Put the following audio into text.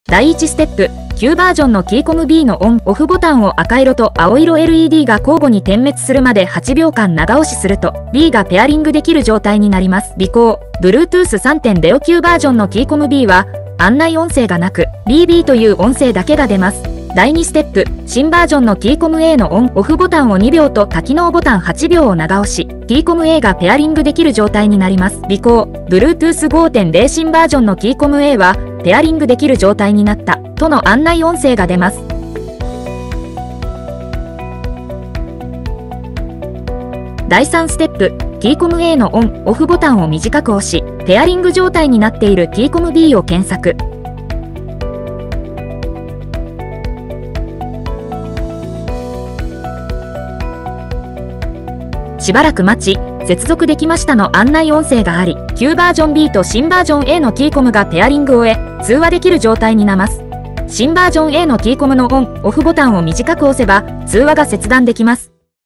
第1ステップ、旧バージョンのキーコム B のオン・オフボタンを赤色と青色 LED が交互に点滅するまで8秒間長押しすると B がペアリングできる状態になります。尾行、Bluetooth 3.0 旧バージョンのキーコム B は案内音声がなく BB という音声だけが出ます。第2ステップ、新バージョンのキーコム A のオン・オフボタンを2秒と多機能ボタン8秒を長押し、キーコム A がペアリングできる状態になります。尾行、Bluetooth 5.0 新バージョンのキーコム A はペアリングできる状態になったとの案内音声が出ます。第3ステップ、キーコム A のオン・オフボタンを短く押し、ペアリング状態になっているキーコム B を検索。しばらく待ち、接続できましたの案内音声があり、旧バージョン B と新バージョン A のキーコムがペアリングを終え、通話できる状態になります。新バージョン A のキーコムのオン・オフボタンを短く押せば、通話が切断できます。